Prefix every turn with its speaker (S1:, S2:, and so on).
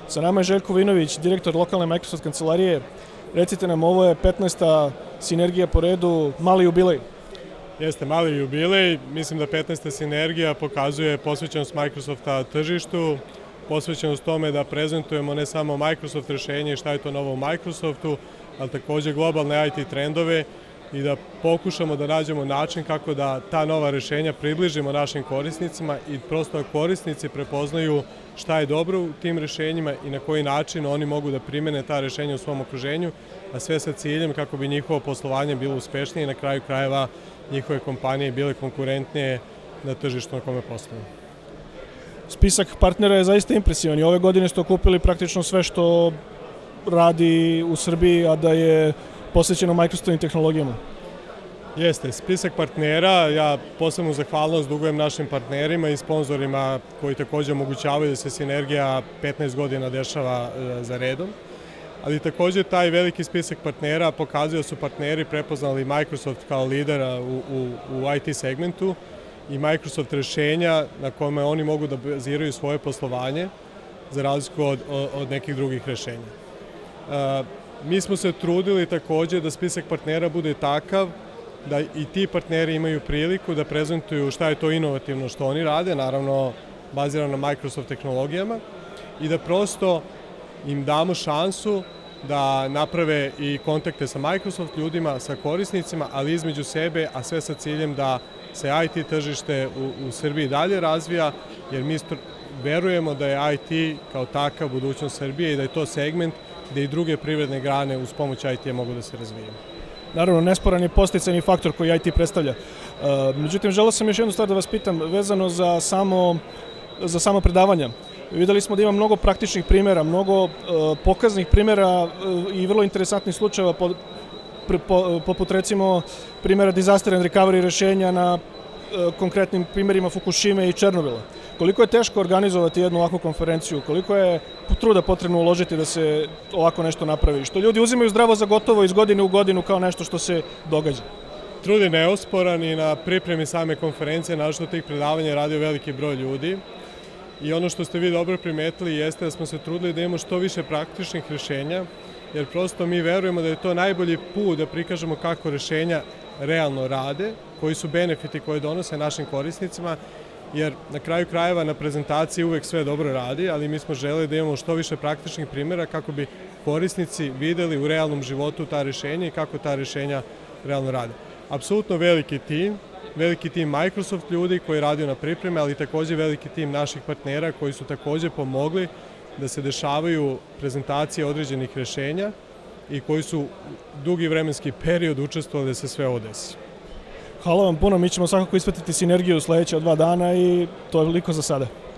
S1: Sa nama je Željko Vinović, direktor lokalne Microsoft kancelarije. Recite nam, ovo je 15. sinergija po redu, mali jubilej.
S2: Jeste mali jubilej, mislim da 15. sinergija pokazuje posvećenost Microsofta tržištu, posvećenost tome da prezentujemo ne samo Microsoft rešenje i šta je to novo u Microsoftu, ali takođe globalne IT trendove i da pokušamo da nađemo način kako da ta nova rešenja približimo našim korisnicima i prosto korisnici prepoznaju šta je dobro u tim rešenjima i na koji način oni mogu da primene ta rešenja u svom okruženju, a sve sa ciljem kako bi njihovo poslovanje bilo uspešnije i na kraju krajeva njihove kompanije bile konkurentnije na tržištu na kome posluju.
S1: Spisak partnera je zaista impresivan i ove godine ste okupili praktično sve što radi u Srbiji, a da je posvećeno Microsoftovim tehnologijama.
S2: Jeste, spisak partnera, ja posebnu zahvalnost dugujem našim partnerima i sponzorima koji takođe omogućavaju da se sinergija 15 godina dešava za redom, ali takođe taj veliki spisak partnera pokazuje da su partneri prepoznali Microsoft kao lidera u IT segmentu i Microsoft rešenja na kome oni mogu da baziraju svoje poslovanje za razliku od nekih drugih rešenja. Mi smo se trudili takođe da spisak partnera bude takav da i ti partneri imaju priliku da prezentuju šta je to inovativno što oni rade, naravno bazirano na Microsoft tehnologijama, i da prosto im damo šansu da naprave i kontakte sa Microsoft ljudima, sa korisnicima, ali između sebe, a sve sa ciljem da se IT tržište u Srbiji dalje razvija, jer mi verujemo da je IT kao takav budućnost Srbije i da je to segment gde i druge privredne grane uz pomoć IT-a mogu da se razvijaju.
S1: Naravno, nesporan je podsticajni faktor koji IT predstavlja. Međutim, želeo sam još jednu stvar da vas pitam vezano za samo predavanja. Videli smo da ima mnogo praktičnih primjera, mnogo pokaznih primjera i vrlo interesantnih slučajeva, poput recimo primjera disaster and recovery rešenja na konkretnim primjerima Fukushime i Černobila. Koliko je teško organizovati jednu ovakvu konferenciju, koliko je truda potrebno uložiti da se ovako nešto napravi, što ljudi uzimaju zdravo za gotovo iz godine u godinu kao nešto što se događa?
S2: Trud je neosporan i na pripremi same konferencije, našto tih predavanja radio veliki broj ljudi. I ono što ste vi dobro primetili jeste da smo se trudili da imamo što više praktičnih rešenja, jer prosto mi verujemo da je to najbolji put da prikažemo kako rešenja realno rade, koji su benefiti koje donose našim korisnicima, jer na kraju krajeva na prezentaciji uvek sve dobro radi, ali mi smo želeli da imamo što više praktičnih primjera kako bi korisnici videli u realnom životu ta rešenja i kako ta rešenja realno rade. Apsolutno veliki tim Microsoft ljudi koji radi na pripreme, ali takođe veliki tim naših partnera koji su takođe pomogli da se dešavaju prezentacije određenih rešenja i koji su dugi vremenski period učestvovali da se sve ovo desi.
S1: Hvala vam puno, mi ćemo svakako ispratiti sinergiju sledeća 2 dana i to je toliko za sada.